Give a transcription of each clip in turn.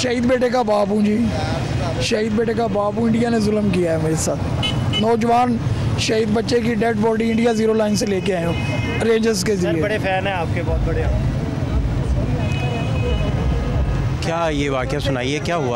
शहीद बेटे का बाप हूँ जी, शहीद बेटे का बाप हूँ। इंडिया ने जुल्म किया है मेरे साथ। नौजवान शहीद बच्चे की dead body India zero line से लेके आए हो रेंजर्स के जरिए। बड़े फ़ैन हैं आपके, बहुत बड़े। क्या ये वाक़या सुनाइए, क्या हुआ?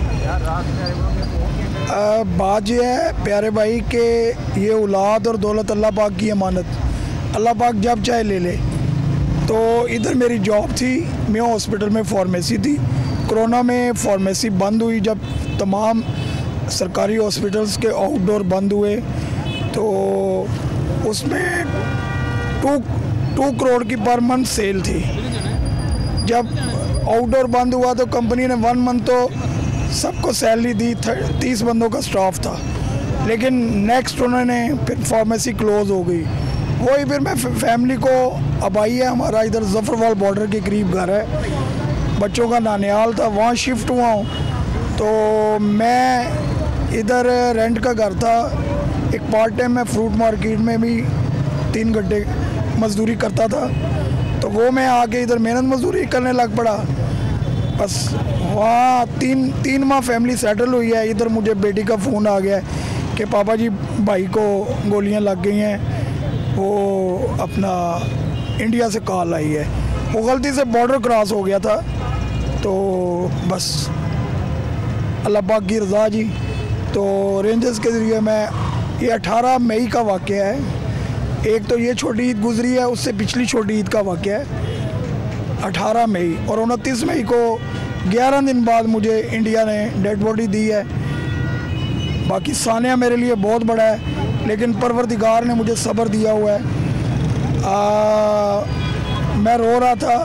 बात यह है प्यारे भाई कि ये औलाद और दौलत अल्लाह पाक की अमानत, अल्लाह पाक जब चाहे ले ले। तो इधर मेरी जॉब थी, मेयो हॉस्पिटल में फार्मेसी थी। कोरोना में फार्मेसी बंद हुई, जब तमाम सरकारी हॉस्पिटल्स के आउटडोर बंद हुए तो उसमें 2 करोड़ की पर मंथ सेल थी। जब आउटडोर बंद हुआ तो कंपनी ने 1 मंथ तो सबको सैलरी दी, 30 बंदों का स्टाफ था। लेकिन नेक्स्ट उन्होंने फिर फार्मेसी क्लोज़ हो गई। वही फिर मैं फैमिली को, अब आई है हमारा इधर जफरवाल बॉर्डर के करीब घर है, बच्चों का नानियाल था, वहाँ शिफ्ट हुआ हूँ। तो मैं इधर रेंट का घर था, एक पार्ट टाइम मैं फ्रूट मार्केट में भी 3 घंटे मजदूरी करता था। तो वो मैं आके इधर मेहनत मजदूरी करने लग पड़ा। बस वहाँ 3 माह फैमिली सेटल हुई है। इधर मुझे बेटी का फ़ोन आ गया है कि पापा जी भाई को गोलियां लग गई हैं, वो अपना इंडिया से कॉल आई है। वो गलती से बॉर्डर क्रॉस हो गया था। तो बस अल्लाह पाक की रज़ा जी। तो रेंजर्स के ज़रिए मैं, ये 18 मई का वाक़या है। एक तो ये छोटी ईद गुजरी है, उससे पिछली छोटी ईद का वाक़या है 18 मई, और 29 मई को 11 दिन बाद मुझे इंडिया ने डेड बॉडी दी है। बाकी सानिया मेरे लिए बहुत बड़ा है, लेकिन परवरदिगार ने मुझे सब्र दिया हुआ है। मैं रो रहा था।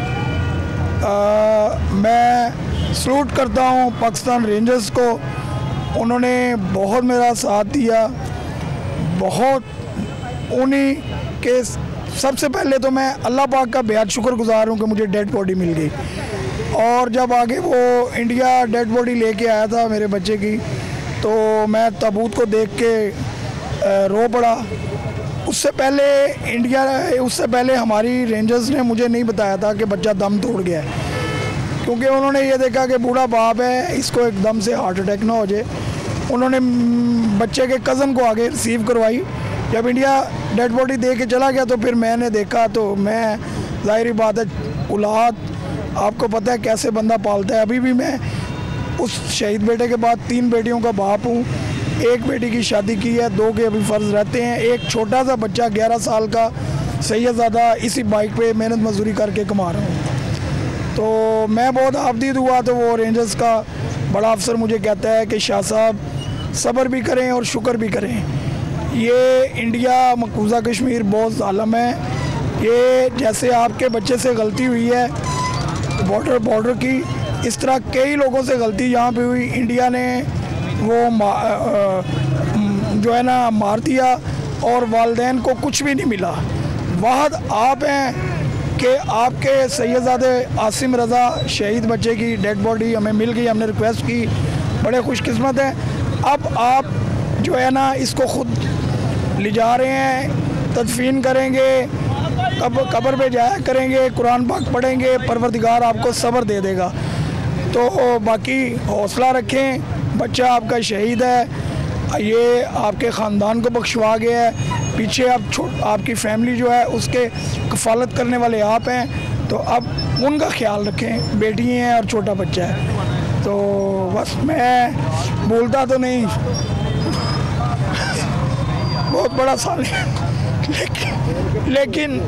मैं सलूट करता हूँ पाकिस्तान रेंजर्स को, उन्होंने बहुत मेरा साथ दिया। बहुत उन्हीं के, सबसे पहले तो मैं अल्लाह पाक का बेहद शुक्रगुजार हूँ कि मुझे डेड बॉडी मिल गई। और जब आगे वो इंडिया डेड बॉडी लेके आया था मेरे बच्चे की, तो मैं ताबूत को देख के रो पड़ा। उससे पहले हमारी रेंजर्स ने मुझे नहीं बताया था कि बच्चा दम तोड़ गया है, क्योंकि उन्होंने ये देखा कि बूढ़ा बाप है, इसको एकदम से हार्ट अटैक ना हो जाए। उन्होंने बच्चे के कज़न को आगे रिसीव करवाई। जब इंडिया डेड बॉडी दे के चला गया तो फिर मैंने देखा, तो मैं, ज़ाहिर बात है, औलाद आपको पता है कैसे बंदा पालता है। अभी भी मैं उस शहीद बेटे के बाद 3 बेटियों का बाप हूँ। एक बेटी की शादी की है, 2 के अभी फ़र्ज़ रहते हैं। एक छोटा सा बच्चा 11 साल का सैयदज़ादा इसी बाइक पे मेहनत मजदूरी करके कमा रहा हूँ। तो मैं बहुत आफदीद हुआ। तो वो रेंजर्स का बड़ा अफसर मुझे कहता है कि शाह साहब सब्र भी करें और शुक्र भी करें। ये इंडिया मकबूजा कश्मीर बहुत ज़ालिम है। ये जैसे आपके बच्चे से गलती हुई है बॉर्डर की, इस तरह कई लोगों से गलती यहाँ पे हुई। इंडिया ने वो जो है ना मार दिया और वालिदैन को कुछ भी नहीं मिला। वाहद आप हैं कि आपके सैयदज़ादे आसिम रज़ा शहीद बच्चे की डेड बॉडी हमें मिल गई, हमने रिक्वेस्ट की, बड़े खुशकिस्मत हैं। अब आप जो है ना इसको ख़ुद ले जा रहे हैं, तदफीन करेंगे, कब्र पे जाया करेंगे, कुरान पाक पढ़ेंगे, परवरदिगार आपको सब्र दे देगा। तो बाकी हौसला रखें, बच्चा आपका शहीद है, ये आपके ख़ानदान को बख्शवा गया है। पीछे आपकी फैमिली जो है उसके कफ़ालत करने वाले आप हैं, तो अब उनका ख्याल रखें। बेटी हैं और छोटा बच्चा है। तो बस मैं बोलता तो नहीं, बहुत बड़ा साल है, लेकिन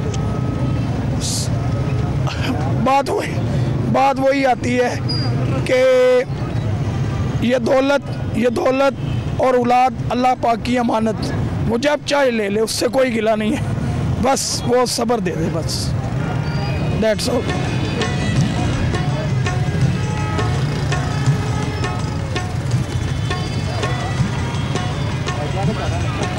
बात वही आती है कि ये दौलत और औलाद अल्लाह पाक की अमानत, वो जब चाहे ले ले, उससे कोई गिला नहीं है। बस वो सब्र दे दे, बस दैट्स ऑल।